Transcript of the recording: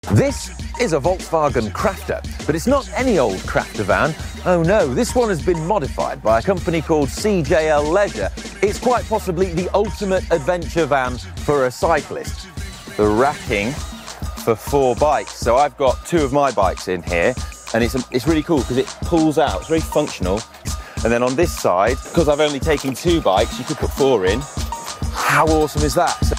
This is a Volkswagen Crafter, but it's not any old Crafter van. Oh no, this one has been modified by a company called CJL Leisure. It's quite possibly the ultimate adventure van for a cyclist. The racking for 4 bikes. So I've got 2 of my bikes in here, and it's really cool because it pulls out, it's very functional. And then on this side, because I've only taken 2 bikes, you could put 4 in. How awesome is that? So